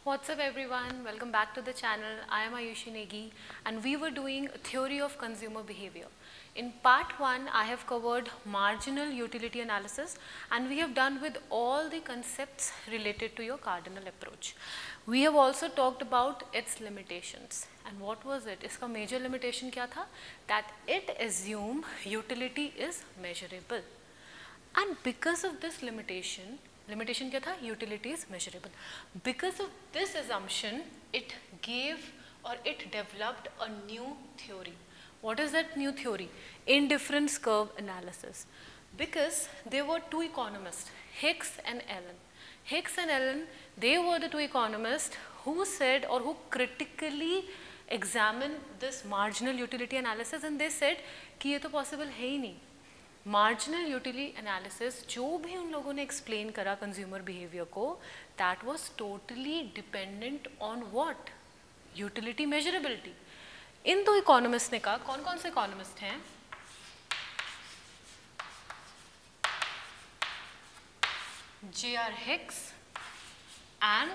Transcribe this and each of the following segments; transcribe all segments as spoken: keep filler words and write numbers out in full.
What's up everyone, welcome back to the channel. I am Ayushi Negi and we were doing theory of consumer behavior. In part one, I have covered marginal utility analysis and we have done with all the concepts related to your cardinal approach. We have also talked about its limitations. And what was it? Iska major limitation kya tha? That it assumed utility is measurable. And because of this limitation, limitation क्या था? Utility is measurable. Because of this assumption, it gave or it developed a new theory. What is that new theory? Indifference curve analysis. Because there were two economists, Hicks and Allen. Hicks and Allen, they were the two economists who said or who critically examined this marginal utility analysis, and they said कि ये तो possible है ही नहीं. Marginal utility analysis जो भी उन लोगों ने एक्सप्लेन करा कंज्यूमर बिहेवियर को, that was totally dependent on what? Utility measurability. इन दो इकोनॉमिस्ट ने कहा, कौन कौन से इकोनॉमिस्ट हैं? J R Hicks and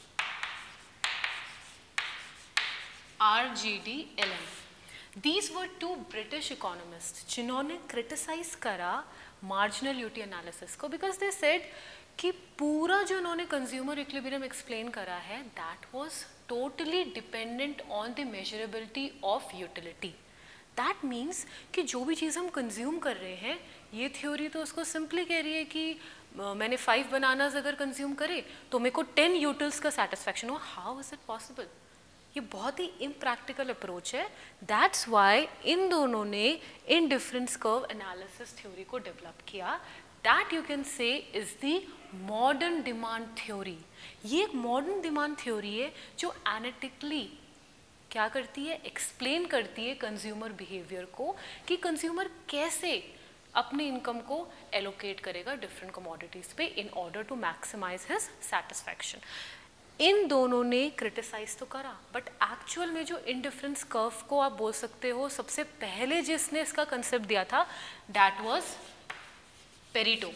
R G D Allen. These were two British economists जिन्होंने criticize करा marginal utility analysis को, because they said कि पूरा जो उन्होंने consumer equilibrium explain करा है, that was totally dependent on the measurability of utility. That means कि जो भी चीज़ हम consume कर रहे हैं, ये theory तो उसको simply कह रही है कि मैंने five bananas अगर consume करे तो मेरे को ten utils का satisfaction हो. How is it possible? ये बहुत ही इम्प्रैक्टिकल अप्रोच है. दैट्स वाई इन दोनों ने इंडिफरेंस कर्व एनालिसिस थ्योरी को डेवलप किया. That you can say is the modern demand theory. ये एक मॉडर्न डिमांड थ्योरी है जो एनालिटिकली क्या करती है? एक्सप्लेन करती है कंज्यूमर बिहेवियर को कि कंज्यूमर कैसे अपने इनकम को एलोकेट करेगा डिफरेंट कमोडिटीज पे in order to maximise his satisfaction. इन दोनों ने क्रिटिसाइज तो करा, बट एक्चुअल में जो इंडिफरेंस कर्व को आप बोल सकते हो सबसे पहले जिसने इसका कंसेप्ट दिया था, that was Pareto.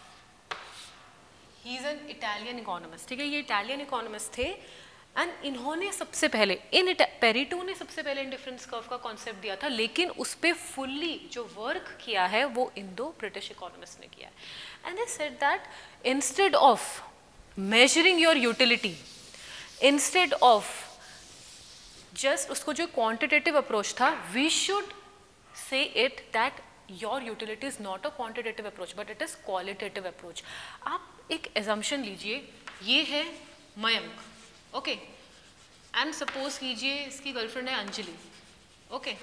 He is an Italian economist. ठीक है, ये इटालियन इकोनॉमिस्ट थे एंड इन्होंने सबसे पहले इन पेरिटो ने सबसे पहले इंडिफरेंस कर्व का कॉन्सेप्ट दिया था, लेकिन उस पर फुल्ली जो वर्क किया है वो इन दो ब्रिटिश इकोनॉमिस्ट ने किया है. And they said that instead of measuring your utility, instead of just उसको जो quantitative approach था, we should say it that your utility is not a quantitative approach but it is qualitative approach. आप एक assumption लीजिए, ये है Mayank, okay, and suppose कीजिए इसकी गर्लफ्रेंड है अंजलि, ओके.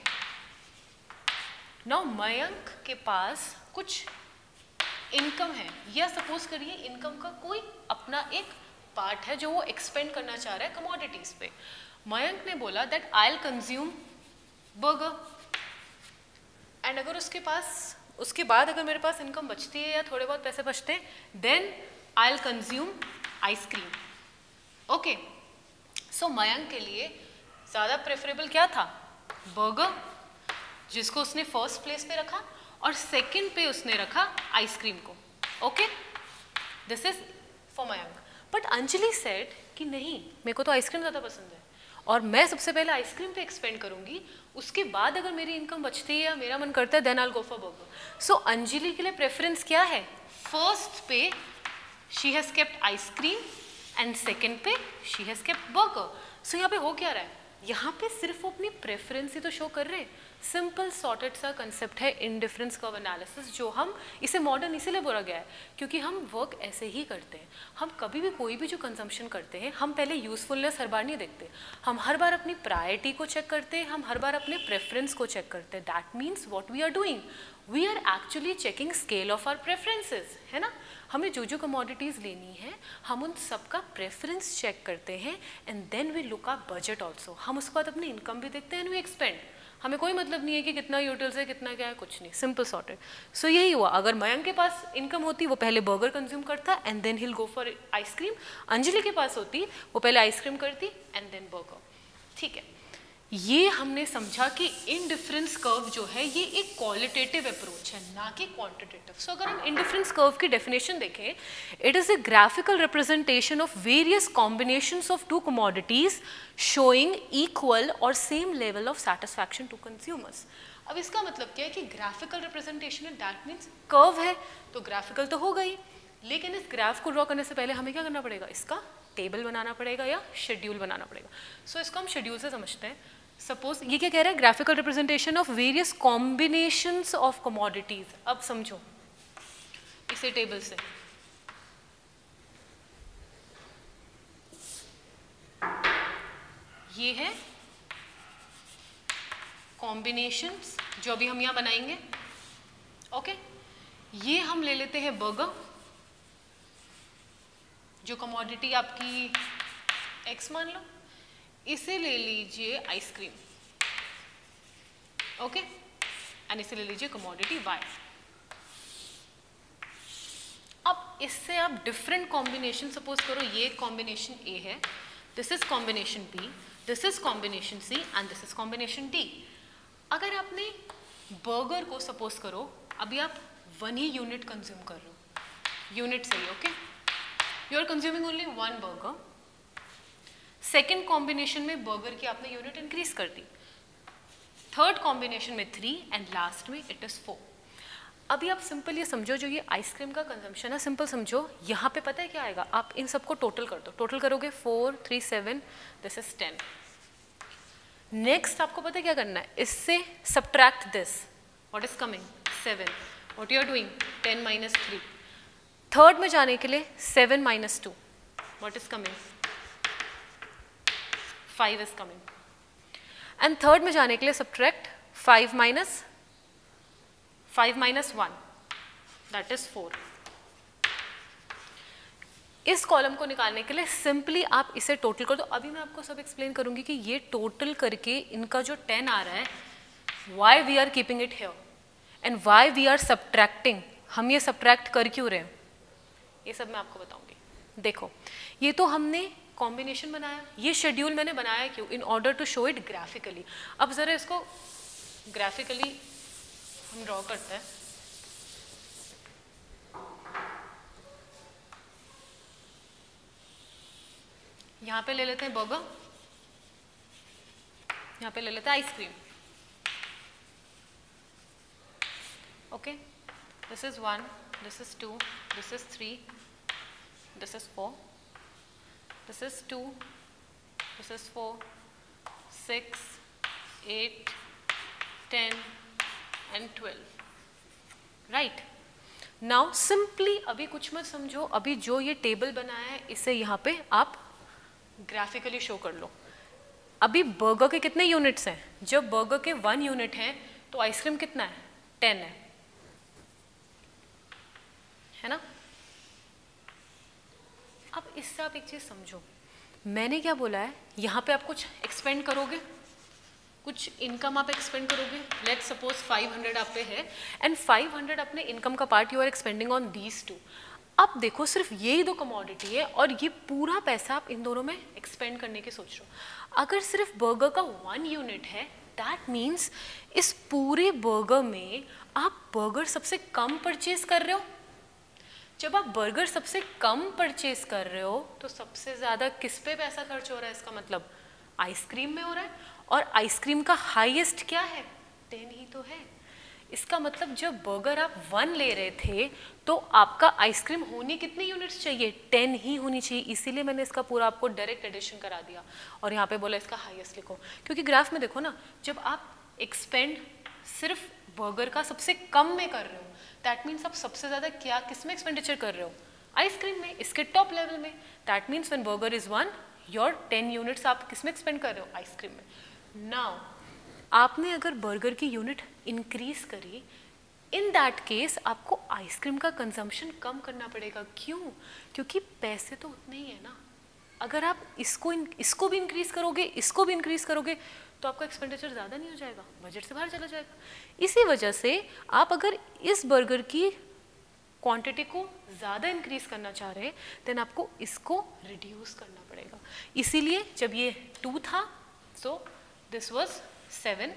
नाउ मयंक के पास कुछ इनकम है, या सपोज करिए इनकम का कोई अपना एक पार्ट है जो वो एक्सपेंड करना चाह रहा है कमोडिटीज पे. मयंक ने बोला that I will consume burger, and अगर उसके पास उसके बाद अगर मेरे पास इनकम बचती है या थोड़े बहुत पैसे बचते हैं, then I will consume ice cream. Okay, so Mayank के लिए ज़्यादा प्रेफरेबल क्या था? बर्गर, जिसको उसने फर्स्ट प्लेस पे रखा, और सेकंड पे उसने रखा आइसक्रीम को. Okay, this is for Mayank. But Anjali said कि नहीं, मेरे को तो आइसक्रीम ज़्यादा पसंद है और मैं सबसे पहले आइसक्रीम पे एक्सपेंड करूंगी, उसके बाद अगर मेरी इनकम बचती है या मेरा मन करता है then I will go for burger. So Anjali के लिए प्रेफरेंस क्या है? फर्स्ट पे she has kept ice cream and second पे she has kept burger. So यहाँ पे हो क्या रहा है? यहाँ पे सिर्फ वो अपनी प्रेफरेंस ही तो शो कर रहे हैं. सिंपल सॉर्टेड सा कंसेप्ट है इंडिफरेंस कर्व एनालिसिस, जो हम इसे मॉडर्न इसीलिए बोला गया है क्योंकि हम वर्क ऐसे ही करते हैं. हम कभी भी कोई भी जो कंजम्पशन करते हैं, हम पहले यूजफुलनेस हर बार नहीं देखते, हम हर बार अपनी प्रायोरिटी को चेक करते हैं, हम हर बार अपने प्रेफरेंस को चेक करते हैं. That means what we are doing, we are actually checking scale of our preferences, है ना. हमें जो जो कमोडिटीज़ लेनी है हम उन सबका प्रेफरेंस चेक करते हैं and then we look our budget also. हम उसके बाद अपनी इनकम भी देखते हैं एंड वी एक्सपेंड. हमें कोई मतलब नहीं है कि कितना यूटिल्स है, कितना क्या है, कुछ नहीं, सिंपल सॉर्टेड. सो यही हुआ. अगर मयंक के पास इनकम होती वो पहले बर्गर कंज्यूम करता and then he'll go for ice cream. Anjali के पास होती वो पहले आइसक्रीम करती एंड देन बर्गर. ठीक है, ये हमने समझा कि इंडिफरेंस कर्व जो है ये एक क्वालिटेटिव अप्रोच है, ना कि क्वांटिटेटिव। सो अगर हम इंडिफरेंस कर्व की डेफिनेशन देखें, it is a graphical representation of various combinations of two commodities showing equal और same level of satisfaction to consumers. अब इसका मतलब क्या है कि ग्राफिकल रिप्रेजेंटेशन है, दैट मीन्स कर्व है तो ग्राफिकल तो हो गई, लेकिन इस ग्राफ को ड्रॉ करने से पहले हमें क्या करना पड़ेगा, इसका टेबल बनाना पड़ेगा या शेड्यूल बनाना पड़ेगा। सो so, इसको हम शेड्यूल से समझते हैं। सपोज ये क्या कह रहा है, graphical representation of various combinations of commodities. अब समझो इसे टेबल से, ये है कॉम्बिनेशंस जो अभी हम यहां बनाएंगे, ओके। ये हम ले लेते हैं बर्गर, जो कमोडिटी आपकी एक्स मान लो, इसे ले लीजिए आइसक्रीम, ओके, एंड इसे ले लीजिए कमोडिटी वाई। अब इससे आप डिफरेंट कॉम्बिनेशन, सपोज करो ये कॉम्बिनेशन ए है, this is combination B, this is combination C and this is combination D. अगर आपने बर्गर को सपोज करो अभी आप वन ही यूनिट कंज्यूम कर रहे हो, यूनिट सही, okay, you are consuming only one burger. Second combination में बर्गर की आपने यूनिट इंक्रीज कर दी, थर्ड कॉम्बिनेशन में थ्री एंड लास्ट में इट इज फोर। अभी आप सिंपल ये समझो, जो ये आइसक्रीम का कंजम्पशन है, सिंपल समझो, यहाँ पे पता है क्या आएगा, आप इन सबको टोटल कर दो, टोटल करोगे four three seven, this is ten. Next आपको पता है क्या करना है, इससे subtract this, what is coming seven, what you are doing ten minus three. Third में जाने के लिए seven minus two, what is coming five is coming, and third में जाने के लिए subtract five minus five minus one, that is four. इस column को निकालने के लिए सिंपली आप इसे टोटल कर दो। अभी मैं आपको सब एक्सप्लेन करूंगी कि ये टोटल करके इनका जो टेन आ रहा है, why we are keeping it here and why we are subtracting, हम ये सब्ट्रैक्ट कर क्यों रहे हैं, ये सब मैं आपको बताऊंगी। देखो ये तो हमने कॉम्बिनेशन बनाया, ये शेड्यूल मैंने बनाया क्यों, in order to show it graphically. अब जरा इसको ग्राफिकली हम ड्रॉ करते हैं। यहाँ पे ले लेते हैं बर्गर, यहाँ पे ले लेते हैं ice cream, okay, this is one, this is two, this is three, this is four, this is two, this is four, six, eight, ten and twelve, right? Now simply अभी कुछ मत समझो, अभी जो ये टेबल बनाया है इसे यहाँ पे आप ग्राफिकली शो कर लो। अभी बर्गर के कितने यूनिट्स हैं, जब बर्गर के वन यूनिट है तो आइसक्रीम कितना है, टेन है, है ना। अब इससे आप एक चीज समझो, मैंने क्या बोला है, यहाँ पे आप कुछ एक्सपेंड करोगे, कुछ इनकम आप एक्सपेंड करोगे, लेट सपोज फाइव हंड्रेड आप पे है एंड फाइव हंड्रेड अपने इनकम का part you are expending on these two. अब देखो सिर्फ यही दो कमोडिटी है और ये पूरा पैसा आप इन दोनों में एक्सपेंड करने की सोच रहे हो। अगर सिर्फ बर्गर का वन यूनिट है, दैट मीन्स इस पूरे बर्गर में आप बर्गर सबसे कम परचेज कर रहे हो। जब आप बर्गर सबसे कम परचेज कर रहे हो तो सबसे ज़्यादा किस पे पैसा खर्च हो रहा है, इसका मतलब आइसक्रीम में हो रहा है, और आइसक्रीम का हाईएस्ट क्या है, टेन ही तो है। इसका मतलब जब बर्गर आप वन ले रहे थे तो आपका आइसक्रीम होनी कितनी यूनिट्स चाहिए, टेन ही होनी चाहिए। इसीलिए मैंने इसका पूरा आपको डायरेक्ट एडिशन करा दिया और यहाँ पे बोला इसका हाईएस्ट लिखो, क्योंकि ग्राफ में देखो ना, जब आप एक्सपेंड सिर्फ बर्गर का सबसे कम में कर रहे हो, दैट मीन्स आप सबसे ज़्यादा क्या किस में एक्सपेंडिचर कर रहे हो, आइसक्रीम में, इसके टॉप लेवल में। That means when burger is one, your ten units आप किस में एक्सपेंड कर रहे हो, आइसक्रीम में। नाउ आपने अगर बर्गर की यूनिट इंक्रीज करी, इन दैट केस आपको आइसक्रीम का कंजम्पशन कम करना पड़ेगा। क्यों? क्योंकि पैसे तो उतने ही है ना। अगर आप इसको इसको भी इंक्रीज करोगे, इसको भी इंक्रीज करोगे, तो आपका एक्सपेंडिचर ज़्यादा नहीं हो जाएगा, बजट से बाहर चला जाएगा। इसी वजह से आप अगर इस बर्गर की क्वांटिटी को ज़्यादा इंक्रीज करना चाह रहे हैं, देन आपको इसको रिड्यूस करना पड़ेगा। इसीलिए जब ये टू था, सो this was seven,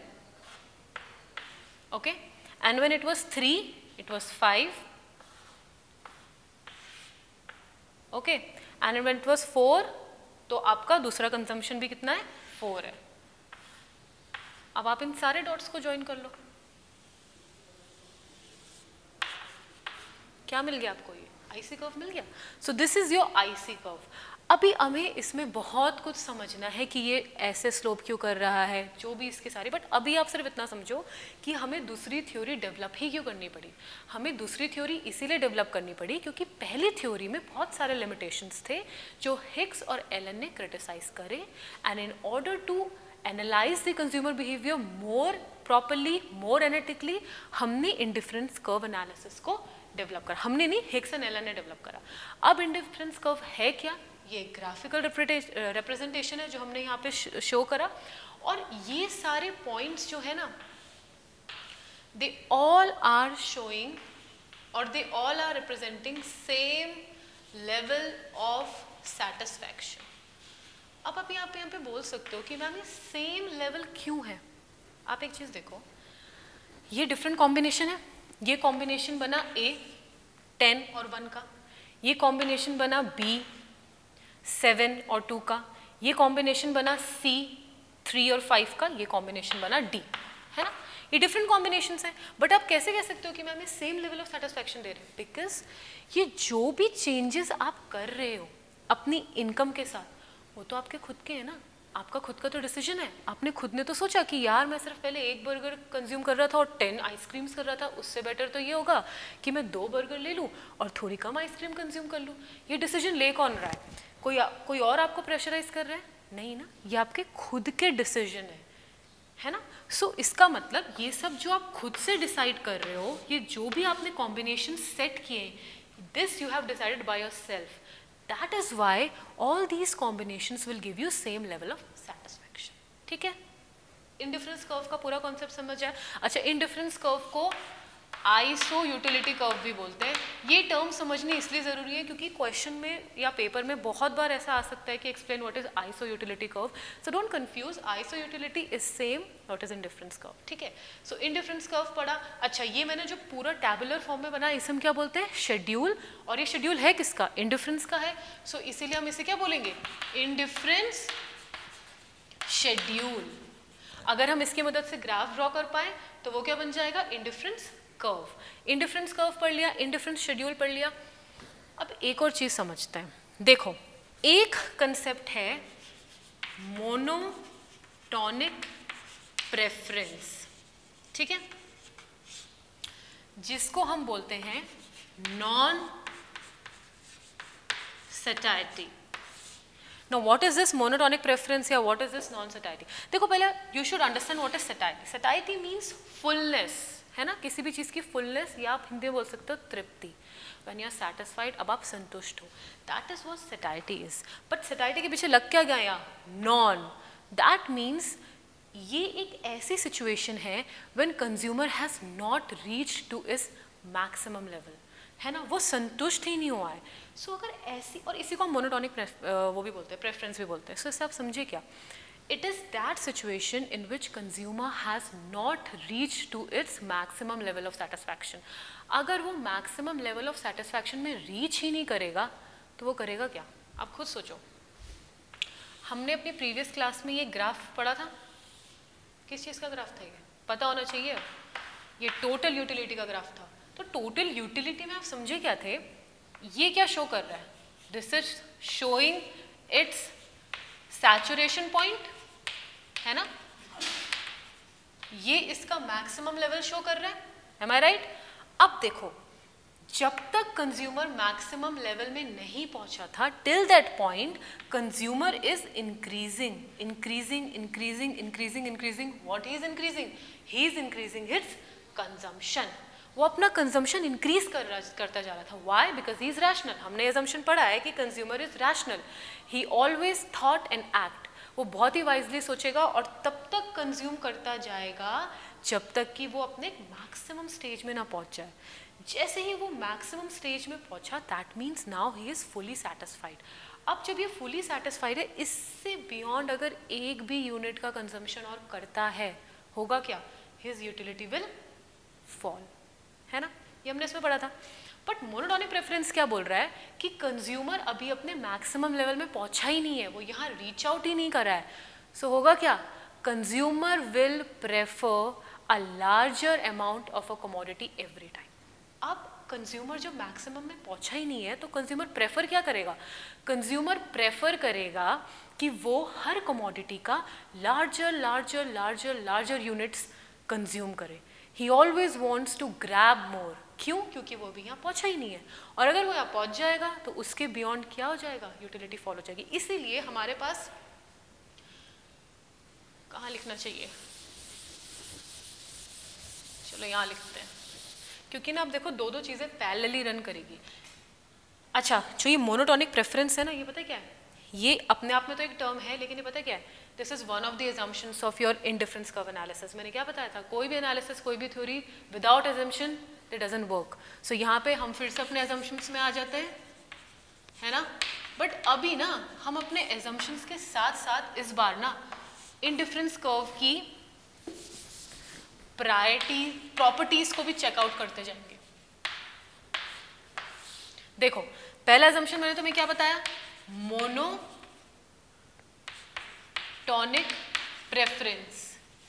okay, and when it was three it was five, okay, and when it was four तो आपका दूसरा कंजम्पशन भी कितना है, फोर है. अब आप इन सारे डॉट्स को ज्वाइन कर लो, क्या मिल गया आपको, ये आईसी कर्व मिल गया. So this is your IC curve. अभी हमें इसमें बहुत कुछ समझना है कि ये ऐसे स्लोप क्यों कर रहा है, जो भी इसके सारे, बट अभी आप सिर्फ इतना समझो कि हमें दूसरी थ्योरी डेवलप ही क्यों करनी पड़ी. हमें दूसरी थ्योरी इसीलिए डेवलप करनी पड़ी क्योंकि पहली थ्योरी में बहुत सारे लिमिटेशंस थे जो हिग्स और एलन ने क्रिटिसाइज करे, and in order to analyse the consumer behaviour more properly, more analytically, हमने इंडिफरेंस कर्व एनालिसिस को डेवलप करा. हमने नहीं, हिग्स एंड एलन ने डेवलप करा. अब इंडिफरेंस कर्व है क्या, ये ग्राफिकल रिप्रेजेंटेशन है जो हमने यहाँ पे शो करा, और ये सारे पॉइंट्स जो है ना, दे ऑल आर शोइंग और they all are representing same level of satisfaction. अब आप यहाँ पे यहाँ पे बोल सकते हो कि मैम ये सेम लेवल क्यों है. आप एक चीज देखो, ये डिफरेंट कॉम्बिनेशन है. ये कॉम्बिनेशन बना ए टेन और वन का, ये कॉम्बिनेशन बना बी सेवन और टू का, ये कॉम्बिनेशन बना सी थ्री और फाइव का, ये कॉम्बिनेशन बना डी, है ना. ये डिफरेंट कॉम्बिनेशंस हैं, बट आप कैसे कह सकते हो कि मैम ये सेम लेवल ऑफ सेटिस्फैक्शन दे रहे हैं, बिकॉज ये जो भी चेंजेस आप कर रहे हो अपनी इनकम के साथ, वो तो आपके खुद के हैं ना, आपका खुद का तो डिसीजन है. आपने खुद ने तो सोचा कि यार मैं सिर्फ पहले एक बर्गर कंज्यूम कर रहा था और टेन आइसक्रीम्स कर रहा था, उससे बेटर तो ये होगा कि मैं दो बर्गर ले लूँ और थोड़ी कम आइसक्रीम कंज्यूम कर लूँ. ये डिसीजन ले कौन रहा है, कोई कोई और आपको प्रेशराइज कर रहा है, नहीं ना, ये आपके खुद के डिसीजन है, है ना. सो so, इसका मतलब ये सब जो आप खुद से डिसाइड कर रहे हो, ये जो भी आपने कॉम्बिनेशन सेट किए, this you have decided by yourself. That is why all these combinations will give you same level of satisfaction. ठीक है, इंडिफरेंस कर्व का पूरा कॉन्सेप्ट समझ आया. अच्छा, इंडिफरेंस कर्व को आइसो यूटिलिटी कर्व भी बोलते हैं. ये टर्म समझनी इसलिए ज़रूरी है क्योंकि क्वेश्चन में या पेपर में बहुत बार ऐसा आ सकता है कि explain what is iso utility curve. So don't confuse, iso utility is same what is indifference curve. ठीक है, सो इंडिफरेंस कर्व पढ़ा. अच्छा, ये मैंने जो पूरा टैबुलर फॉर्म में बना, इसे हम क्या बोलते हैं, शेड्यूल. और ये शेड्यूल है किसका, इंडिफरेंस का है. सो so, इसीलिए हम इसे क्या बोलेंगे, इंडिफरेंस शेड्यूल. अगर हम इसकी मदद से ग्राफ ड्रॉ कर पाए तो वो क्या बन जाएगा, इंडिफरेंस कर्व. इंडिफरेंस कर्व पढ़ लिया, इंडिफरेंस शेड्यूल पढ़ लिया. अब एक और चीज समझते हैं. देखो, एक कंसेप्ट है मोनोटॉनिक प्रेफरेंस, ठीक है, जिसको हम बोलते हैं non satisfactory. Now what is this monotonic preference या what is this non-satiety? देखो, पहले you should understand what is satiety. Satiety means fullness, है ना, किसी भी चीज़ की fullness, या आप हिंदी में बोल सकते हो तृप्ति. When you are satisfied, अब आप संतुष्ट हो, that is what satiety is. But satiety के पीछे लग क्या गया यहाँ, non. That means ये एक ऐसी situation है when consumer has not reached to its maximum level, है ना, वो संतुष्ट ही नहीं हुआ है. सो so, अगर ऐसी, और इसी को हम मोनोटॉनिक वो भी बोलते हैं, प्रेफरेंस भी बोलते हैं. सो so, इससे आप समझिए क्या, it is that situation in which consumer has not reach to its maximum level of satisfaction. अगर वो मैक्सिमम लेवल ऑफ सेटिस्फैक्शन में रीच ही नहीं करेगा तो वो करेगा क्या, आप खुद सोचो. हमने अपनी प्रीवियस क्लास में ये ग्राफ पढ़ा था, किस चीज़ का ग्राफ था, ये पता होना चाहिए, ये टोटल यूटिलिटी का ग्राफ था. तो टोटल यूटिलिटी में आप समझे क्या थे, ये क्या शो कर रहा है, this is showing its saturation point, है ना, ये इसका मैक्सिमम लेवल शो कर रहा है. Am I right? अब देखो, जब तक कंज्यूमर मैक्सिमम लेवल में नहीं पहुंचा था, till that point consumer is increasing increasing increasing increasing increasing what he is increasing, he is increasing his consumption. वो अपना कंजम्पशन इंक्रीज कर रहा करता जा रहा था. Why? Because he is rational. हमने एजम्पशन पढ़ा है कि consumer is rational, he always thought and act. वो बहुत ही वाइजली सोचेगा और तब तक कंज्यूम करता जाएगा जब तक कि वो अपने मैक्सिमम स्टेज में ना पहुंच जाए. जैसे ही वो मैक्सिमम स्टेज में पहुंचा, that means now he is fully satisfied. अब जब ये फुली सेटिस्फाइड है, इससे बियॉन्ड अगर एक भी यूनिट का कंजम्पशन और करता है, होगा क्या, हिज यूटिलिटी विल फॉल, है ना, ये हमने इसमें पढ़ा था। बट मोनोटोनिक प्रेफरेंस क्या बोल रहा है कि कंज्यूमर अभी अपने मैक्सिमम लेवल में पहुंचा ही नहीं है, वो यहाँ रीच आउट ही नहीं कर रहा है। सो so, होगा क्या, consumer will prefer a larger amount of a commodity every time. अब कंज्यूमर जब मैक्सिमम में पहुंचा ही नहीं है तो कंज्यूमर प्रेफर क्या करेगा, कंज्यूमर प्रेफर करेगा कि वो हर कमोडिटी का larger larger larger larger units consume करे। He always wants to grab more, क्यों, क्योंकि वो भी यहाँ पहुंचा ही नहीं है, और अगर वो यहाँ पहुंच जाएगा तो उसके बियॉन्ड क्या हो जाएगा, यूटिलिटी फॉल हो जाएगी। इसीलिए हमारे पास कहाँ लिखना चाहिए, चलो यहाँ लिखते हैं, क्योंकि ना अब देखो दो दो चीजें पैरेलली रन करेगी। अच्छा, जो ये मोनोटोनिक प्रेफरेंस है ना, ये पता है क्या है, ये अपने आप में तो एक टर्म है, लेकिन ये पता है क्या है, this is one of the assumptions of your indifference curve analysis. मैंने क्या बताया था, कोई भी एनालिसिस, कोई भी theory without assumption it doesn't work। So यहाँ पे हम फिर से अपने assumptions में आ जाते हैं, है ना, बट अभी ना हम अपने assumptions के साथ साथ इस बार ना इंडिफरेंस कर्व की प्रायोरिटी प्रॉपर्टीज को भी चेकआउट करते जाएंगे। देखो पहला assumption मैंने तुम्हें क्या बताया, मोनोटोनिक प्रेफरेंस,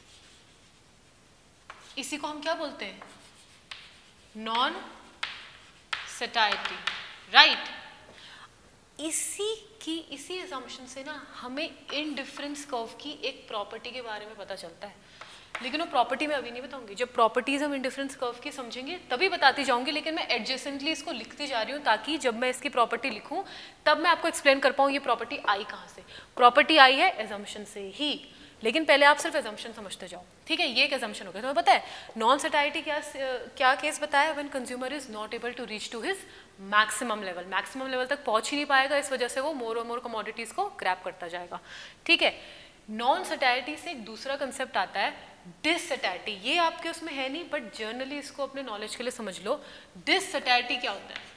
इसी को हम क्या बोलते हैं, नॉन सैटिस्फैक्टरी, राइट। इसी की इसी assumption से ना हमें इंडिफरेंस कर्व की एक प्रॉपर्टी के बारे में पता चलता है, लेकिन वो प्रॉपर्टी मैं अभी नहीं बताऊंगी, जब प्रॉपर्टीज हम इंडिफरेंस कर्व की समझेंगे तभी बताती जाऊंगी, लेकिन मैं एडजेसेंटली इसको लिखती जा रही हूँ ताकि जब मैं इसकी प्रॉपर्टी लिखूं तब मैं आपको एक्सप्लेन कर पाऊँ ये प्रॉपर्टी आई कहाँ से। प्रॉपर्टी आई है assumption से ही, लेकिन पहले आप सिर्फ assumption समझते जाओ, ठीक है। ये एक assumption हो गया। तुम्हें पता है नॉन सैटिस्फैक्टरी क्या क्या केस बताया, when consumer is not able to reach to his maximum level, maximum level तक पहुंच ही नहीं पाएगा, इस वजह से वो मोर और मोर कमोडिटीज को ग्रैब करता जाएगा, ठीक है। नॉन सैटिस्फैक्टरी से एक दूसरा कंसेप्ट आता है डिससैटिस्फैक्टरी, ये आपके उसमें है नहीं, बट जर्नली इसको अपने नॉलेज के लिए समझ लो। डिससैटिस्फैक्टरी क्या होता है,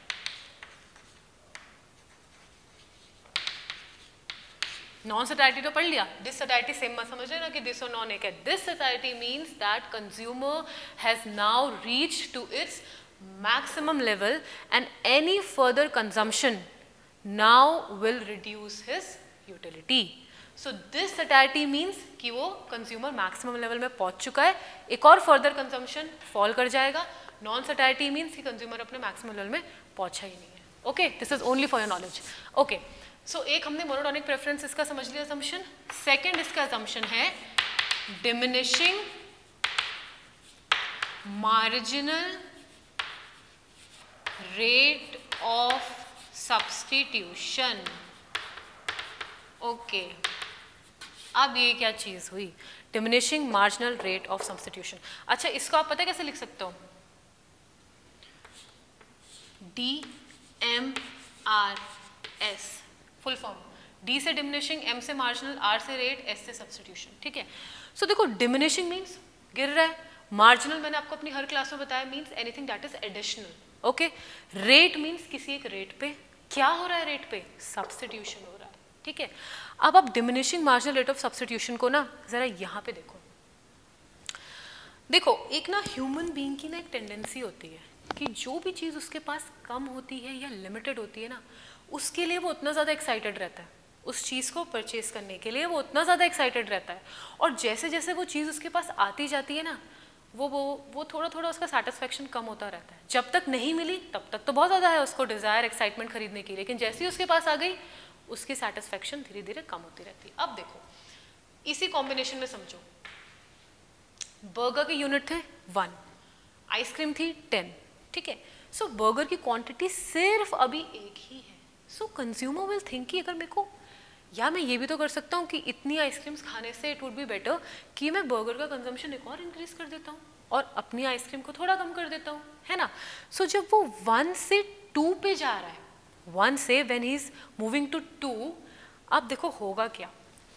नॉन सैटिस्फैक्टरी तो पढ़ लिया, डिससैटिस्फैक्टरी सेम मत समझ लेना कि दिस और नॉन एक है। Dissatisfactory means that consumer has now reached to its maximum level and any further consumption now will reduce his utility. So this satiety means कि वो consumer maximum level में पहुंच चुका है, एक और further consumption fall कर जाएगा। non satiety means कि consumer अपने maximum level में पहुंचा ही नहीं है। Okay, this is only for your knowledge. Okay, so एक हमने monotonic preference इसका समझ लिया assumption। Second इसका assumption है diminishing marginal rate of substitution। Okay, अब ये क्या चीज हुई, diminishing marginal rate of substitution। अच्छा, इसको आप पता है कैसे लिख सकते हो, D M R S full form, D से diminishing, एम से marginal, आर से rate, एस से substitution, ठीक है। सो so, देखो diminishing means गिर रहा है, marginal मैंने आपको अपनी हर क्लास में बताया means anything that is additional, okay. Rate means किसी एक रेट पे क्या हो रहा है, रेट पे सब्स्टिट्यूशन हो रहा है, ठीक है। अब आप diminishing marginal rate of substitution को ना जरा यहाँ पे देखो। देखो एक ना ह्यूमन बीइंग की ना एक टेंडेंसी होती है कि जो भी चीज़ उसके पास कम होती है या लिमिटेड होती है ना, उसके लिए वो उतना ज़्यादा एक्साइटेड रहता है, उस चीज़ को परचेज करने के लिए वो उतना ज़्यादा एक्साइटेड रहता है, और जैसे जैसे वो चीज़ उसके पास आती जाती है ना, वो वो वो थोड़ा थोड़ा उसका सेटिस्फेक्शन कम होता रहता है। जब तक नहीं मिली तब तक तो बहुत ज़्यादा है उसको डिज़ायर, एक्साइटमेंट खरीदने की, लेकिन जैसे ही उसके पास आ गई उसकी सेटिस्फेक्शन धीरे धीरे कम होती रहती है। अब देखो इसी कॉम्बिनेशन में समझो, बर्गर के यूनिट थे वन, आइसक्रीम थी टेन, ठीक है। सो बर्गर की क्वांटिटी सिर्फ अभी एक ही है। सो कंज्यूमर विल थिंक कि अगर मेरे को, या मैं ये भी तो कर सकता हूँ कि इतनी आइसक्रीम्स खाने से इट वुड बी बेटर कि मैं बर्गर का कंजम्पशन एक और इंक्रीज कर देता हूँ और अपनी आइसक्रीम को थोड़ा कम कर देता हूँ, है ना। सो so, जब वो वन से टू पे जा रहा है, वन से when he is moving to two, अब देखो होगा क्या,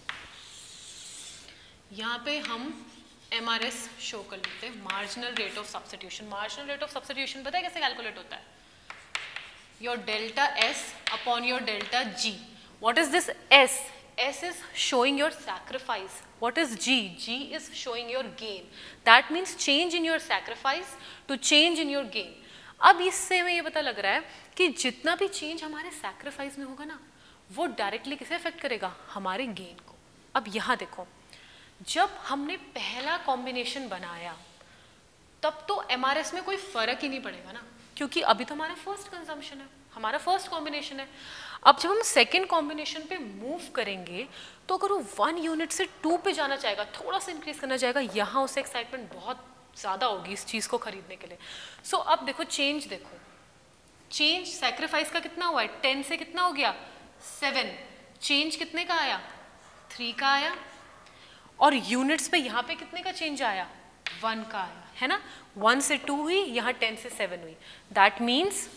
यहाँ पे हम एम आर एस शो कर लेते हैं, marginal rate of substitution. Marginal rate of substitution पता है कैसे कैलकुलेट होता है, your delta S upon your delta G. What is this S? S is showing your sacrifice. What is G? G is showing your gain. That means change in your sacrifice to change in your gain. अब इससे हमें ये पता लग रहा है कि जितना भी चेंज हमारे सैक्रिफाइस में होगा ना, वो डायरेक्टली किसे अफेक्ट करेगा? हमारे गेन को. अब यहाँ देखो, जब हमने पहला कॉम्बिनेशन बनाया तब तो एमआरएस में कोई फर्क ही नहीं पड़ेगा ना, क्योंकि अभी तो हमारा फर्स्ट कंजम्पशन है, हमारा फर्स्ट कॉम्बिनेशन है. अब जब हम सेकेंड कॉम्बिनेशन पे मूव करेंगे तो अगर वो वन यूनिट से टू पे जाना चाहेगा, थोड़ा सा इंक्रीज करना चाहेगा, यहाँ उसे एक्साइटमेंट बहुत ज़्यादा होगी इस चीज़ को खरीदने के लिए. सो so, अब देखो चेंज, देखो चेंज सैक्रिफाइस का कितना हुआ है? टेन से कितना हो गया? सेवन. चेंज कितने का आया? थ्री का आया. और यूनिट्स पे यहाँ पे कितने का चेंज आया? वन का आया, है ना. वन से टू हुई, यहाँ टेन से सेवन हुई. दैट मीन्स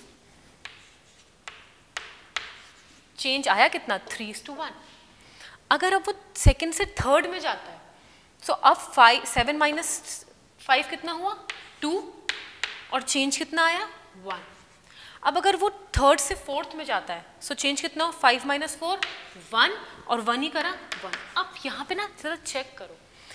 चेंज आया कितना? Three two one. अगर अब वो सेकेंड से थर्ड में जाता है, सो so अब फाइव, सेवन माइनस फाइव कितना हुआ? टू. और चेंज कितना आया? वन. अब अगर वो थर्ड से फोर्थ में जाता है, सो so चेंज कितना हो? Five minus four, one. और वन ही करा, वन. अब यहाँ पे ना जरा चेक करो,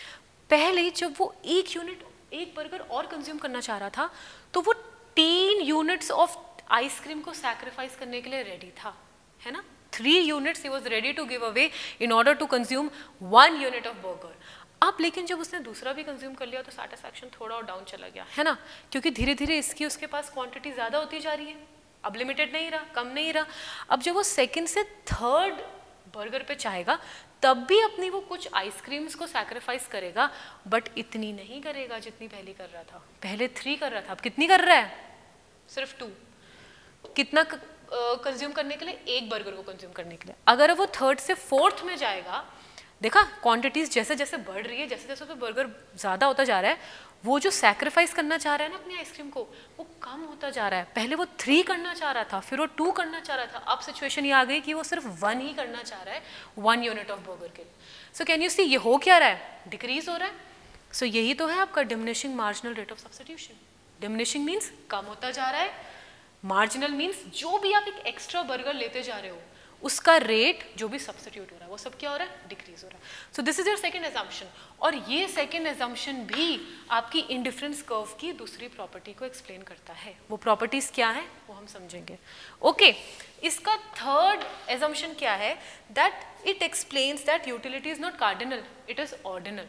पहले जब वो एक यूनिट, एक बर्गर और कंज्यूम करना चाह रहा था, तो वो तीन यूनिट्स ऑफ आइसक्रीम को सैक्रिफाइस करने के लिए रेडी था, है ना. Three units he was ready to give away in order to consume one unit of burger. अब लेकिन जब उसने दूसरा भी कंज्यूम कर लिया तो सैटिस्फैक्शन थोड़ा और डाउन चला गया, है ना, क्योंकि धीरे धीरे इसकी उसके पास क्वांटिटी ज़्यादा होती जा रही है. अब लिमिटेड नहीं रहा, कम नहीं रहा. अब जब वो सेकंड से थर्ड बर्गर पे चाहेगा, तब भी अपनी वो कुछ आइसक्रीम्स को सैक्रिफाइस करेगा, बट इतनी नहीं करेगा जितनी पहले कर रहा था. पहले थ्री कर रहा था, अब कितनी कर रहा है? सिर्फ टू. कितना कंज्यूम uh, करने के लिए? एक बर्गर को कंज्यूम करने के लिए. अगर वो थर्ड से फोर्थ में जाएगा, देखा क्वांटिटीज जैसे जैसे बढ़ रही है, जैसे जैसे तो बर्गर ज़्यादा होता जा रहा है, वो जो सैक्रिफाइस करना चाह रहा है ना अपनी आइसक्रीम को, वो कम होता जा रहा है. पहले वो थ्री करना चाह रहा था, फिर वो टू करना चाह रहा था, अब सिचुएशन ये आ गई कि वो सिर्फ वन ही करना चाह रहा है, वन यूनिट ऑफ बर्गर के लिए. सो कैन यू सी ये हो क्या रहा है? डिक्रीज हो रहा है. सो so, यही तो है आपका diminishing marginal rate of substitution. Diminishing means कम होता जा रहा है, मार्जिनल मीन्स जो भी आप एक एक्स्ट्रा बर्गर लेते जा रहे हो उसका रेट जो भी सब्स्टिट्यूट हो रहा है वो सब क्या हो रहा है? डिक्रीज हो रहा है. So this is your second assumption. और ये सेकंड एजम्पशन भी आपकी इंडिफरेंस कर्व की दूसरी प्रॉपर्टी को एक्सप्लेन करता है. वो प्रॉपर्टीज क्या है वो हम समझेंगे. Okay okay. इसका थर्ड एजम्पशन क्या है? That it explains that utility is not cardinal, it is ordinal.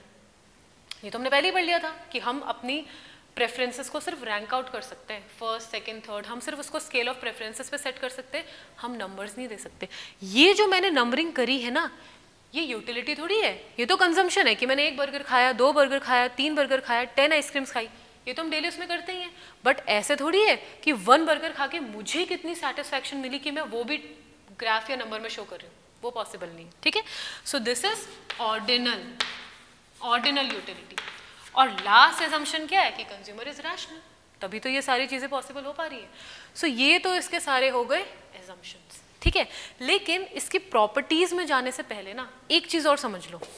ये तो हमने पहले ही पढ़ लिया था कि हम अपनी प्रेफरेंसेस को सिर्फ रैंक आउट कर सकते हैं, फर्स्ट सेकंड थर्ड, हम सिर्फ उसको स्केल ऑफ प्रेफरेंसेस पे सेट कर सकते हैं, हम नंबर्स नहीं दे सकते. ये जो मैंने नंबरिंग करी है ना, ये यूटिलिटी थोड़ी है, ये तो कंजम्पशन है कि मैंने एक बर्गर खाया, दो बर्गर खाया, तीन बर्गर खाया, टेन आइसक्रीम्स खाई, ये तो हम डेली उसमें करते ही हैं. बट ऐसे थोड़ी है कि वन बर्गर खा के मुझे कितनी सेटिस्फैक्शन मिली कि मैं वो भी ग्राफ या नंबर में शो कर रही हूँ, वो पॉसिबल नहीं. ठीक है. So this is ordinal, ordinal utility. और लास्ट एजम्पशन क्या है? कि कंज्यूमर इज रैशनल. तभी तो ये सारी चीज़ें पॉसिबल हो पा रही है. सो so, ये तो इसके सारे हो गए एजम्पशंस. ठीक है. लेकिन इसकी प्रॉपर्टीज में जाने से पहले ना एक चीज़ और समझ लो.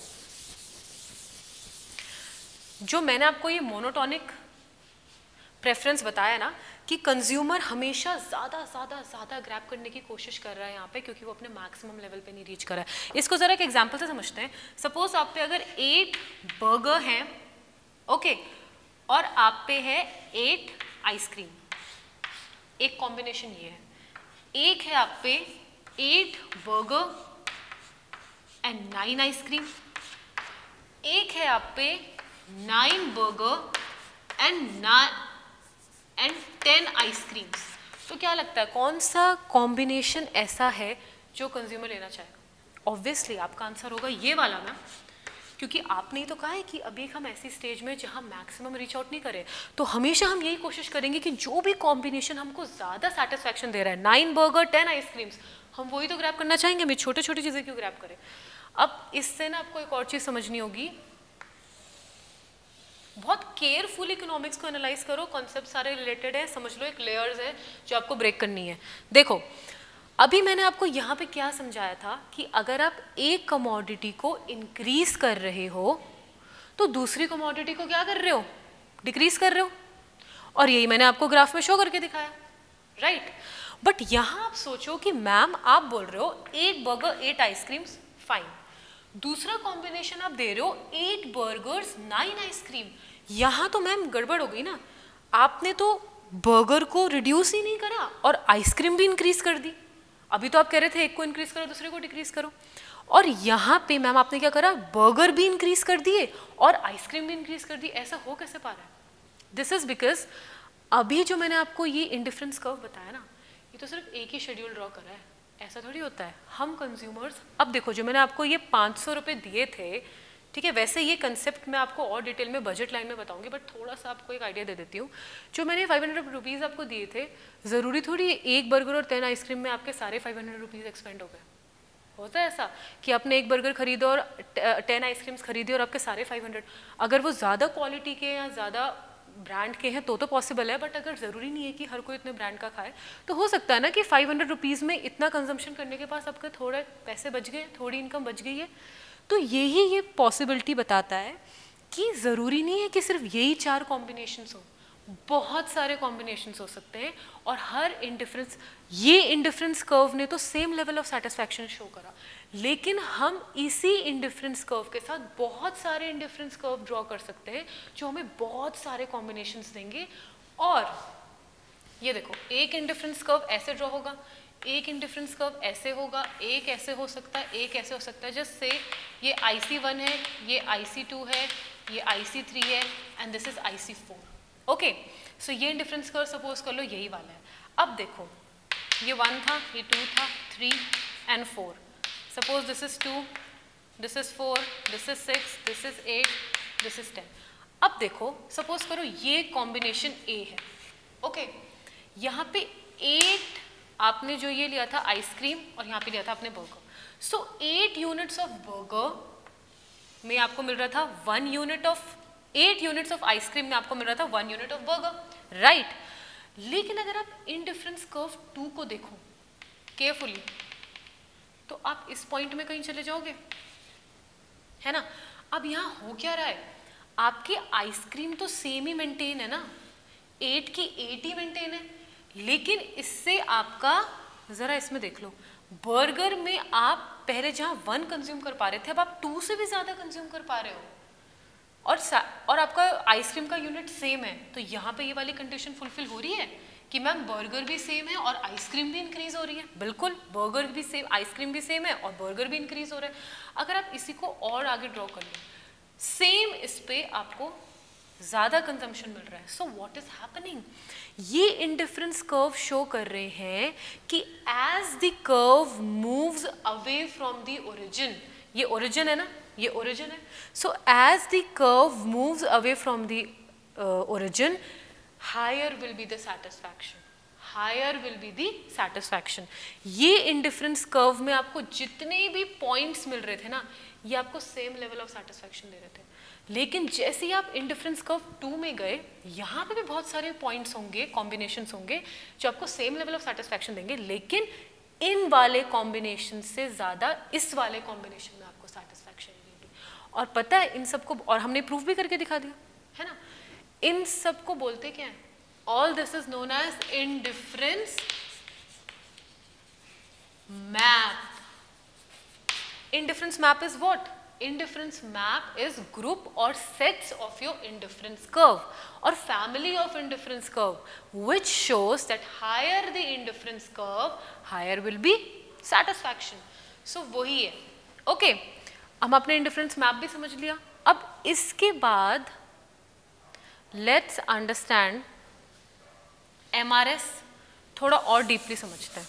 जो मैंने आपको ये मोनोटोनिक प्रेफरेंस बताया ना कि कंज्यूमर हमेशा ज़्यादा ज़्यादा ज़्यादा ग्रैब करने की कोशिश कर रहा है यहाँ पे, क्योंकि वो अपने मैक्सिमम लेवल पे नहीं रीच कर रहा है. इसको ज़रा एक एग्जाम्पल से समझते हैं. सपोज आप पे अगर एट बर्गर हैं, ओके okay, और आप पे है एट आइसक्रीम. एक कॉम्बिनेशन ये है. एक है आप पे eight burger and nine ice cream. एक है आप पे nine burger and and ten ice creams. तो क्या लगता है कौन सा कॉम्बिनेशन ऐसा है जो कंज्यूमर लेना चाहेगा? ऑब्वियसली आपका आंसर होगा ये वाला ना, क्योंकि आपने ही तो कहा है कि अभी हम ऐसी स्टेज में जहाँ मैक्सिमम रीच आउट नहीं करें, तो हमेशा हम यही कोशिश करेंगे कि जो भी कॉम्बिनेशन हमको ज़्यादा सेटिस्फैक्शन दे रहा है, नाइन बर्गर टेन आइसक्रीम्स, हम वही तो ग्रैब करना चाहेंगे. हम छोटे छोटी चीज़ें क्यों ग्रैब करें? अब इससे ना आपको एक और चीज़ समझनी होगी. बहुत केयरफुल इकोनॉमिक्स को एनालाइज करो, कॉन्सेप्ट सारे रिलेटेड है, समझ लो एक लेयर्स है जो आपको ब्रेक करनी है. देखो अभी मैंने आपको यहाँ पे क्या समझाया था कि अगर आप एक कमोडिटी को इंक्रीज कर रहे हो तो दूसरी कमोडिटी को क्या कर रहे हो? डिक्रीज कर रहे हो. और यही मैंने आपको ग्राफ में शो करके दिखाया, राइट right? बट यहाँ आप सोचो कि मैम आप बोल रहे हो eight burger eight ice creams, fine. दूसरा कॉम्बिनेशन आप दे रहे हो एट बर्गर्स नाइन आइसक्रीम, यहाँ तो मैम गड़बड़ हो गई ना। आपने तो बर्गर को रिड्यूस ही नहीं करा और आइसक्रीम भी इंक्रीज कर दी। अभी तो आप कह रहे थे एक को इंक्रीज करो दूसरे को डिक्रीज करो, और यहाँ पे मैम आपने क्या करा, बर्गर भी इंक्रीज कर दिए और आइसक्रीम भी इंक्रीज कर दी। ऐसा हो कैसे पा रहा है? दिस इज बिकॉज अभी जो मैंने आपको ये इंडिफरेंस कर्व बताया ना, ये तो सिर्फ एक ही शेड्यूल ड्रॉ करा है, ऐसा थोड़ी होता है। हम कंज्यूमर्स, अब देखो जो मैंने आपको ये पाँच सौ रुपये दिए थे, ठीक है, वैसे ये कंसेप्ट मैं आपको और डिटेल में बजट लाइन में बताऊंगी, बट थोड़ा सा आपको एक आइडिया दे देती हूँ। जो मैंने फाइव हंड्रेड रुपीज़ आपको दिए थे, ज़रूरी थोड़ी एक बर्गर और टेन आइसक्रीम में आपके सारे फाइव हंड्रेड रुपीज़ एक्सपेंड हो गए। होता है ऐसा कि आपने एक बर्गर खरीदो और टेन आइसक्रीम्स खरीदी और आपके सारे फाइव हंड्रेड। अगर वो ज़्यादा क्वालिटी के या ज़्यादा ब्रांड के हैं तो तो पॉसिबल है, बट अगर ज़रूरी नहीं है कि हर कोई इतने ब्रांड का खाए, तो हो सकता है ना कि फाइव हंड्रेड रुपीज़ में इतना कंजम्पशन करने के पास आपके थोड़े पैसे बच गए, थोड़ी इनकम बच गई है। तो यही ये पॉसिबिलिटी बताता है कि ज़रूरी नहीं है कि सिर्फ यही चार कॉम्बिनेशंस हो, बहुत सारे कॉम्बिनेशंस हो सकते हैं। और हर इंडिफरेंस, ये इंडिफरेंस कर्व ने तो same level of satisfaction show करा, लेकिन हम इसी इंडिफरेंस कर्व के साथ बहुत सारे इंडिफरेंस कर्व ड्रॉ कर सकते हैं जो हमें बहुत सारे कॉम्बिनेशंस देंगे। और ये देखो, एक इंडिफरेंस कर्व ऐसे ड्रॉ होगा, एक इंडिफरेंस कर्व ऐसे होगा, एक ऐसे हो सकता है, एक ऐसे हो सकता है। जस्ट से ये आई सी वन है, ये आई सी टू है, ये आई सी थ्री है, and this is I C four. Okay, so ये इंडिफरेंस कर्व सपोज कर लो यही वाला है। अब देखो, ये वन था, ये टू था, three and four. Suppose this is two, this is four, this is six, this is eight, this is ten. अब देखो, सपोज करो ये कॉम्बिनेशन ए है। ओके okay, यहाँ पे एट आपने जो ये लिया था आइसक्रीम और यहाँ पे लिया था आपने burger. So eight units of burger में आपको मिल रहा था one unit of, eight units of ice cream में आपको मिल रहा था one unit of burger, right. लेकिन अगर आप इंडिफरेंस कर्व टू को देखो केयरफुली, तो आप इस पॉइंट में कहीं चले जाओगे, है ना। अब यहाँ हो क्या रहा है, आपकी आइसक्रीम तो सेम ही मेंटेन है ना, एट की एट ही मेंटेन है, लेकिन इससे आपका, जरा इसमें देख लो, बर्गर में आप पहले जहां वन कंज्यूम कर पा रहे थे, अब आप टू से भी ज्यादा कंज्यूम कर पा रहे हो, और और आपका आइसक्रीम का यूनिट सेम है। तो यहाँ पे ये वाली कंडीशन फुलफिल हो रही है कि मैम बर्गर भी सेम है और आइसक्रीम भी इंक्रीज हो रही है। बिल्कुल, बर्गर भी सेम, आइसक्रीम भी सेम है और बर्गर भी इंक्रीज हो रहा है। अगर आप इसी को और आगे ड्रॉ कर लो, सेम इस पे आपको ज़्यादा कंजम्पशन मिल रहा है। सो व्हाट इज हैपनिंग, ये इंडिफरेंस कर्व शो कर रहे हैं कि as the curve moves away from the origin, ये ओरिजिन है ना, ये ओरिजिन है, so as the curve moves away from the origin, higher will be the satisfaction, higher will be the satisfaction. ये इंडिफरेंस कर्व में आपको जितने भी पॉइंट्स मिल रहे थे ना, ये आपको सेम लेवल ऑफ सेटिस्फैक्शन दे रहे थे। लेकिन जैसे ही आप इंडिफरेंस कर्व टू में गए, यहाँ पे भी बहुत सारे पॉइंट्स होंगे, कॉम्बिनेशंस होंगे जो आपको सेम लेवल ऑफ सेटिस्फैक्शन देंगे, लेकिन इन वाले कॉम्बिनेशन से ज़्यादा इस वाले कॉम्बिनेशन में आपको सेटिस्फैक्शन देंगे। और पता है इन सबको, और हमने प्रूफ भी करके दिखा दिया है ना, इन सबको बोलते क्या है, all this is known as indifference map. Indifference map is what? Indifference map is group or sets of your indifference curve or family of indifference curve, which shows that higher the indifference curve, higher will be satisfaction. So वही है, okay? हम अपने indifference map भी समझ लिया। अब इसके बाद let's understand M R S, थोड़ा और डीपली समझते हैं।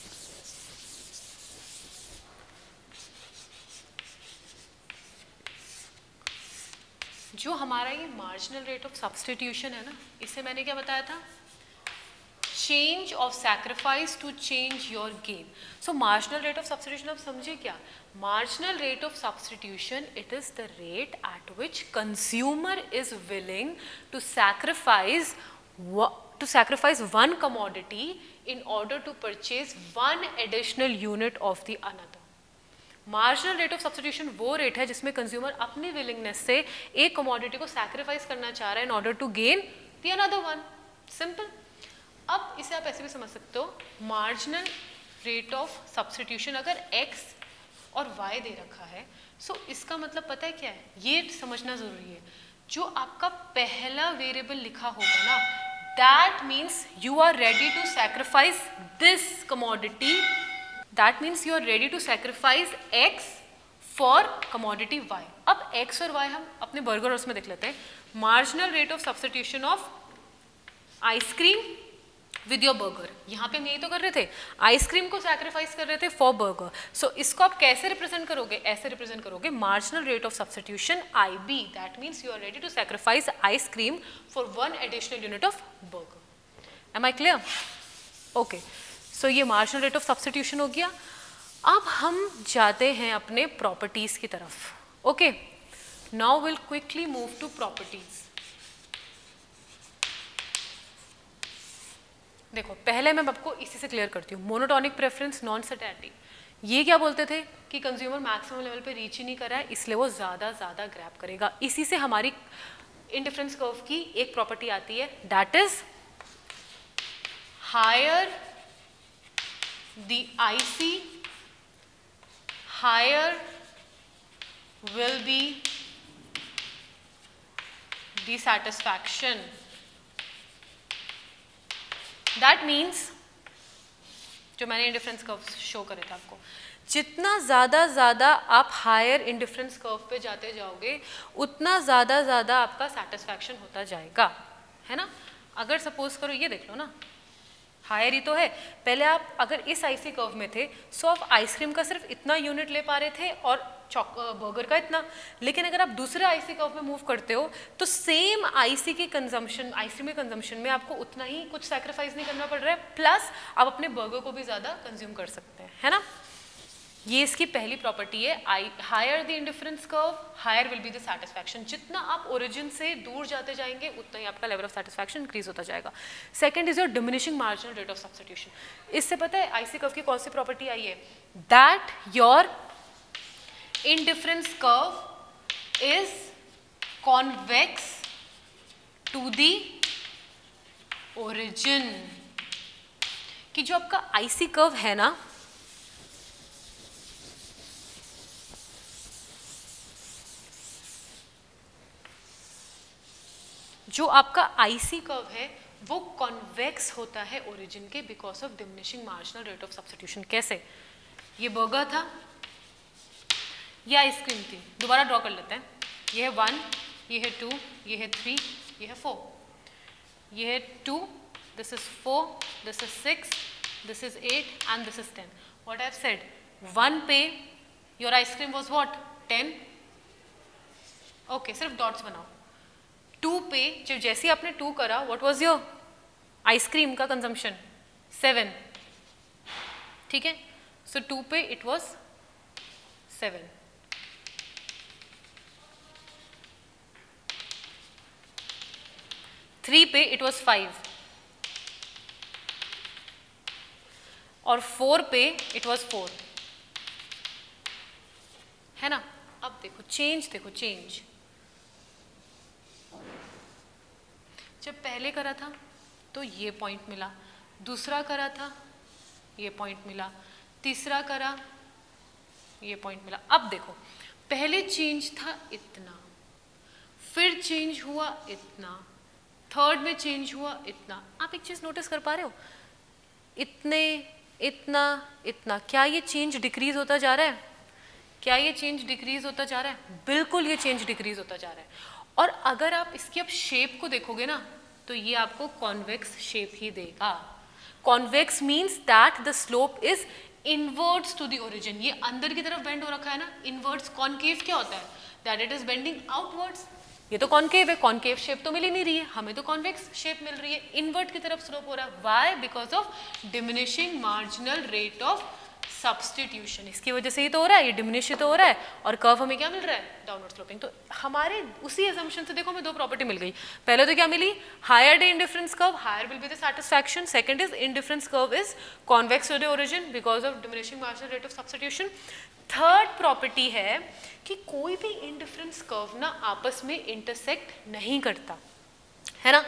जो हमारा ये मार्जिनल रेट ऑफ सब्स्टिट्यूशन है ना, इससे मैंने क्या बताया था, change of sacrifice to change your gain. So marginal rate of substitution आप समझे क्या, marginal rate of substitution, it is the rate at which consumer is willing to sacrifice to sacrifice one commodity in order to purchase one additional unit of the another. Marginal rate of substitution वो rate है जिसमें consumer अपनी willingness से एक commodity को sacrifice करना चाह रहा है in order to gain the another one. Simple. अब इसे आप ऐसे भी समझ सकते हो, मार्जिनल रेट ऑफ सब्स्टिट्यूशन अगर x और y दे रखा है, सो so इसका मतलब पता है क्या है, ये समझना जरूरी है, जो आपका पहला वेरिएबल लिखा होगा ना, that means you are ready to sacrifice this commodity, that means you are ready to sacrifice x for commodity y. अब x और y हम अपने बर्गर उसमें देख लेते हैं. Marginal rate of substitution of ice cream with your burger. यहाँ पे हम यही तो कर रहे थे, आइसक्रीम को सैक्रिफाइस कर रहे थे फॉर बर्गर. सो इसको आप कैसे रिप्रेजेंट करोगे, ऐसे रिप्रेजेंट करोगे, marginal rate of substitution I B, that means you are ready to sacrifice ice cream for one additional unit of burger. Am I clear? Okay, so ये मार्जिनल रेट ऑफ सब्स्टिट्यूशन हो गया. अब हम जाते हैं अपने प्रॉपर्टीज की तरफ. Okay, now will quickly move to properties. देखो पहले मैं आपको इसी से क्लियर करती हूँ. मोनोटोनिक प्रेफरेंस, नॉन सैटिस्फैक्टरी, ये क्या बोलते थे कि कंज्यूमर मैक्सिमम लेवल पे रीच ही नहीं कर रहा है, इसलिए वो ज़्यादा ज़्यादा ग्रैब करेगा. इसी से हमारी इंडिफरेंस कर्व की एक प्रॉपर्टी आती है, that is higher the IC higher will be the satisfaction. That means जो मैंने इंडिफरेंस कर्व शो करे थे आपको, जितना ज़्यादा ज़्यादा आप हायर इंडिफरेंस कर्व पे जाते जाओगे उतना ज़्यादा ज़्यादा आपका सेटिस्फैक्शन होता जाएगा, है ना. अगर सपोज करो ये देख लो ना, हायर ही तो है. पहले आप अगर इस आईसी कर्व में थे, सो आप आइसक्रीम का सिर्फ इतना यूनिट ले पा रहे थे और चॉक बर्गर का इतना. लेकिन अगर आप दूसरे आईसी कर्व में मूव करते हो तो सेम आईसी की कंजम्पशन, आइसक्रीम के कंजम्पशन में आपको उतना ही कुछ सैक्रिफाइस नहीं करना पड़ रहा है, प्लस आप अपने बर्गर को भी ज़्यादा कंज्यूम कर सकते हैं, है ना. ये इसकी पहली प्रॉपर्टी है. I higher the indifference curve higher will be the satisfaction. जितना आप ओरिजिन से दूर जाते जाएंगे उतना ही आपका लेवल ऑफ सैटिस्फैक्शन इंक्रीज होता जाएगा. Second is your diminishing marginal rate of substitution. इससे पता है आईसी कर्व की कौन सी प्रॉपर्टी आई है, that your indifference curve is convex to the origin. कि जो आपका आईसी कर्व है ना, जो आपका आईसी कर्व है वो कॉन्वेक्स होता है ओरिजिन के because of diminishing marginal rate of substitution. कैसे? ये बर्गर था, ये आइसक्रीम थी, दोबारा ड्रॉ कर लेते हैं. ये है वन, ये है टू, ये है थ्री, ये है फोर, ये है two, this is four, this is six, this is eight and this is ten. What I have said, one पे your ice cream was what, ten. Okay, सिर्फ डॉट्स बनाओ. टू पे जब जैसे आपने टू करा, व्हाट वाज योर आइसक्रीम का consumption, seven. ठीक है, सो टू पे इट वाज सेवन. थ्री पे इट वॉज फाइव और फोर पे इट वॉज फोर, है ना. अब देखो चेंज, देखो चेंज. जब पहले करा था तो ये पॉइंट मिला, दूसरा करा था ये पॉइंट मिला, तीसरा करा ये पॉइंट मिला. अब देखो पहले चेंज था इतना, फिर चेंज हुआ इतना, थर्ड में चेंज हुआ इतना. आप एक चीज नोटिस कर पा रहे हो, इतने, इतना, इतना, क्या ये चेंज डिक्रीज होता जा रहा है? क्या ये चेंज डिक्रीज होता जा रहा है? बिल्कुल ये चेंज डिक्रीज होता जा रहा है. और अगर आप इसकी अब शेप को देखोगे ना तो ये आपको कॉन्वेक्स शेप ही देगा. Convex means that the slope is inwards to the origin. ये अंदर की तरफ बेंड हो रखा है ना, इनवर्ड्स. कॉन्केव क्या होता है? That it is bending outwards. ये तो कॉन्केव है, कॉन्केव शेप तो मिल ही नहीं रही है, हमें तो कॉन्वेक्स शेप मिल रही है. इनवर्ट की तरफ स्लोप हो रहा है. Why? Because of diminishing marginal rate of substitution. इसकी वजह से ही तो हो रहा है, ये डिमिनिश ही तो हो रहा है. और कर्व हमें क्या मिल रहा है? Downward sloping. तो हमारे उसी असम्पशन से देखो हमें दो प्रॉपर्टी मिल गई. पहले तो क्या मिली? Higher the indifference curve higher will be the satisfaction. Second is indifference curve is convex to the origin because of diminishing marginal rate of substitution. Third property है कि कोई भी इंडिफरेंस कर्व ना आपस में इंटरसेक्ट नहीं करता, है ना.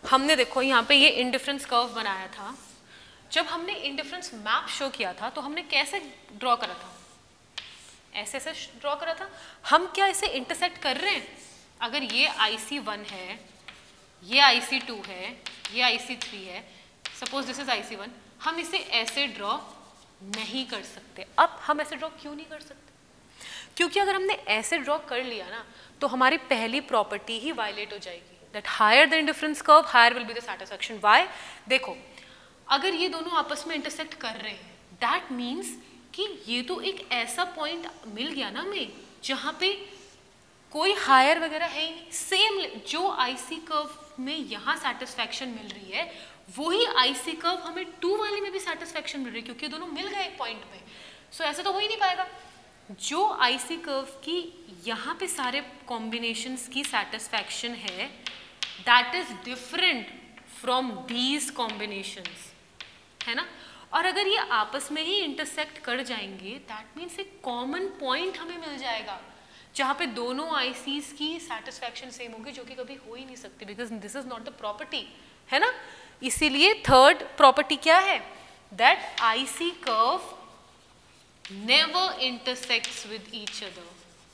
हमने देखो यहाँ पे ये इंडिफरेंस कर्व बनाया था, जब हमने इंडिफरेंस मैप शो किया था तो हमने कैसे ड्रॉ करा था, ऐसे ऐसे ड्रॉ करा था। हम क्या इसे इंटरसेक्ट कर रहे हैं? अगर ये आई सी वन है, ये आई सी टू है, ये आई सी थ्री है, suppose this is I C one, हम इसे ऐसे ड्रॉ नहीं कर सकते। अब हम ऐसे ड्रॉ क्यों नहीं कर सकते? क्योंकि अगर हमने ऐसे ड्रॉ कर लिया ना तो हमारी पहली प्रॉपर्टी ही वायलेट हो जाएगी, that higher the indifference curve higher will be the satisfaction. Why? देखो, अगर ये दोनों आपस में इंटरसेक्ट कर रहे हैं, दैट मीन्स कि ये तो एक ऐसा पॉइंट मिल गया ना हमें जहाँ पे कोई हायर वगैरह है ही नहीं। सेम जो आईसी कर्व में यहाँ सैटिस्फैक्शन मिल रही है वही आईसी कर्व हमें टू वाले में भी सैटिस्फैक्शन मिल रही है, क्योंकि दोनों मिल गए एक पॉइंट पे। सो so, ऐसे तो हो ही नहीं पाएगा। जो आईसी कर्व की यहाँ पे सारे कॉम्बिनेशंस की सैटिस्फैक्शन है, that is different from these combinations, है ना। और अगर ये आपस में ही इंटरसेक्ट कर जाएंगे, दैट मीन्स एक कॉमन पॉइंट हमें मिल जाएगा जहाँ पे दोनों आईसीज की सैटिस्फैक्शन सेम होगी, जो कि कभी हो ही नहीं सकती, because this is not the property, है ना। इसीलिए थर्ड प्रॉपर्टी क्या है? That IC curve never intersects with each other.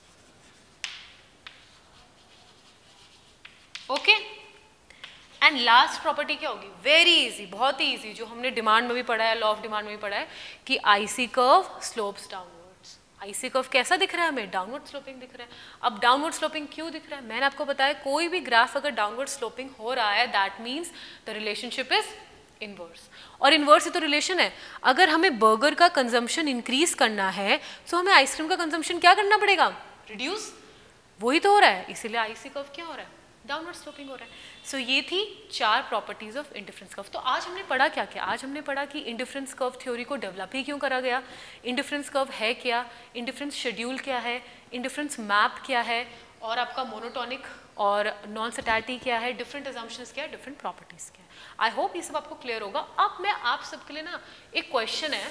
Okay, and last property क्या होगी? वेरी इजी, बहुत ही इजी, जो हमने डिमांड में भी पढ़ा है, लॉ ऑफ डिमांड में भी पढ़ा है, कि IC curve slopes downwards. IC curve कैसा दिख रहा है हमें? डाउनवर्ड स्लोपिंग दिख रहा है। अब डाउनवर्ड स्लोपिंग क्यों दिख रहा है? मैंने आपको बताया कोई भी ग्राफ अगर डाउनवर्ड स्लोपिंग हो रहा है, that means the relationship is inverse. और इनवर्स ही तो रिलेशन है। अगर हमें बर्गर का कंजम्पशन इंक्रीज करना है तो हमें आइसक्रीम का कंजम्पशन क्या करना पड़ेगा? रिड्यूस। वही तो हो रहा है, इसीलिए आईसी कर्व क्या हो रहा है? डाउनवर्ड स्लोपिंग हो रहा है। सो so, ये थी चार प्रॉपर्टीज ऑफ इंडिफरेंस कर्व। तो आज हमने पढ़ा क्या क्या? आज हमने पढ़ा कि इंडिफरेंस कर्व थ्योरी को डेवलप ही क्यों करा गया, इंडिफरेंस कर्व है क्या, इंडिफरेंस शेड्यूल क्या है, इंडिफरेंस मैप क्या है, और आपका मोनोटोनिक और नॉन सैटिस्फैक्टरी क्या है, डिफरेंट अजम्पशंस क्या है, डिफरेंट प्रॉपर्टीज क्या है। आई होप ये सब आपको क्लियर होगा। अब मैं आप सबके लिए ना एक क्वेश्चन है,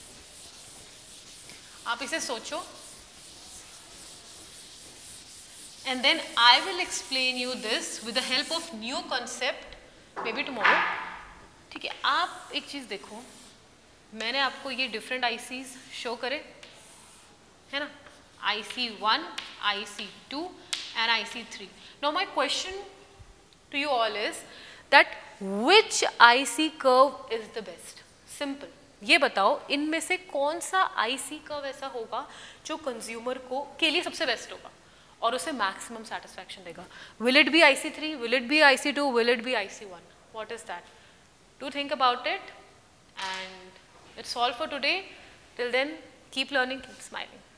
आप इसे सोचो, and then I will explain you this with the help of new concept maybe tomorrow। ठीक है, आप एक चीज़ देखो, मैंने आपको ये डिफरेंट आईसीज शो करे, है ना, I C one, I C two and I C three. Now my question to you all is that which IC curve is the best? Simple, ये बताओ इनमें से कौन सा आईसी कर्व ऐसा होगा जो कंज्यूमर को के लिए सबसे बेस्ट होगा और उसे मैक्सिमम सेटिस्फैक्शन देगा? Will it be I C three, will it be I C two, will it be I C one? What is that? Do think about it, and it's all for today. Till then keep learning, keep smiling.